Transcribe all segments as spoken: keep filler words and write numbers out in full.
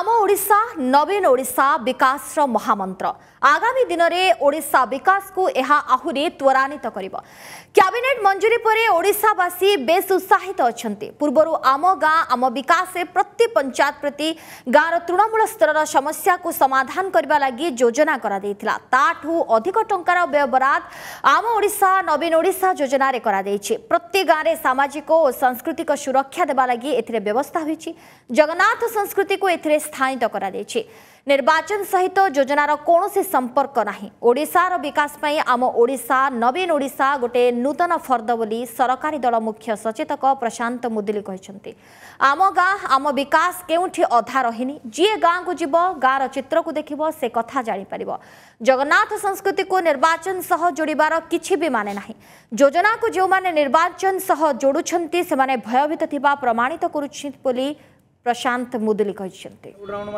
आम ओडिशा नवीन ओडिशा विकास महामंत्र आगामी दिन में ओडिशा विकास को यह आहुरी त्वरान्वित करिब। कैबिनेट मंजूरी पर ओडिशावासी बेस उत्साहित अछंती। पूर्वर आम गाँ आम विकास प्रति पंचायत प्रति गाँव तृणमूल स्तर समस्या को समाधान करने लगी योजना करा देइथिला। ताठू अधिक टंकार व्यय बराद आम ओडिशा नवीन ओडिशा योजना रे करा देइछि। प्रति गाँव रे सामाजिक और सांस्कृतिक सुरक्षा देबा लगी एथिरे व्यवस्था होइछि। जगन्नाथ संस्कृति को एथिरे स्थायित करा देइछि। निर्वाचन सहित योजनार कौनसी संपर्क नहीं। ओडिशार विकास पई आम ओडिशा नवीन ओडिशा गोटे नूतन फर्द बोली सरकारी दल मुख्य सचेतक प्रशांत मुदुली कहते। आम गाँ आम विकास केउठी अधा रहिनी। जी गाँ को जीव गाँर चित्र को देखिबो से कथा जानी पारिबो। जगन्नाथ संस्कृति को निर्वाचन सह जोड़िबार किछि भी माने नाही। योजना को जो माने निर्वाचन सह जोड़ुछंती से माने भयभीत थिबा प्रमाणित करूछि बोली प्रशांत मुदुली कहते।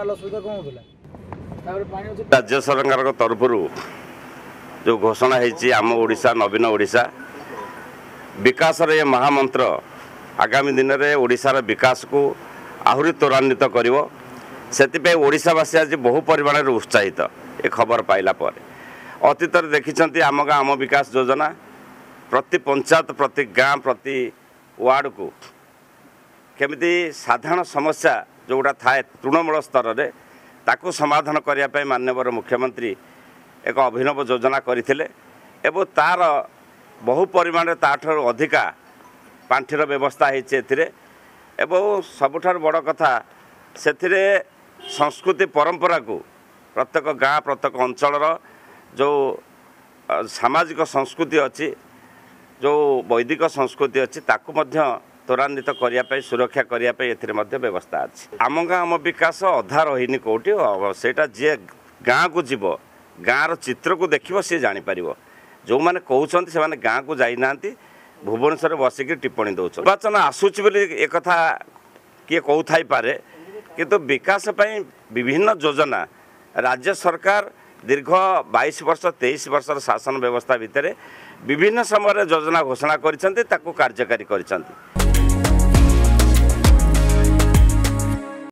राज्य सरकार तरफ जो घोषणा है आम ओडिशा नवीन ओडिशा विकास ये महामंत्र आगामी दिन में ओडिशार विकास को आहुरी त्वरान्वित करिवो। सेतिपे ओडिशावासी आज बहु परिमाण में उत्साहित ए खबर पाइला पर अतीत देखिछंती आम गाँ आम विकास योजना प्रति पंचायत प्रति गाँ प्रति वार्ड को केमिति साधारण समस्या जोटा थाए तृणमूल स्तर में ताकू समाधान करने माननीय मुख्यमंत्री एक अभिनव योजना करथिले एवं तार बहु परिमाण ताठर अधिका पांठिर व्यवस्था होती एवं सबुठार बड़ कथा से संस्कृति परंपरा को प्रत्येक गाँ प्रत्येक अंचल जो सामाजिक संस्कृति अच्छी जो वैदिक संस्कृति अच्छी ताकू मध्य त्वरान्वित करने सुरक्षा करने व्यवस्था अच्छी। आम गाँ आम विकास अधा रही कौटी सेटा जी गाँ को जीव गाँर चित्र को देखिए सी जापर जो मैंने कहते से गाँ को जाना भुवनेश्वर बसिक टिप्पणी दौर निर्वाचन आसूची एक कथा किए कौथाई पारे किंतु विकास पई विभिन्न योजना राज्य सरकार दीर्घ बाईस वर्ष तेईस वर्ष शासन व्यवस्था भितर विभिन्न समय योजना घोषणा कर कार्यकारी कर।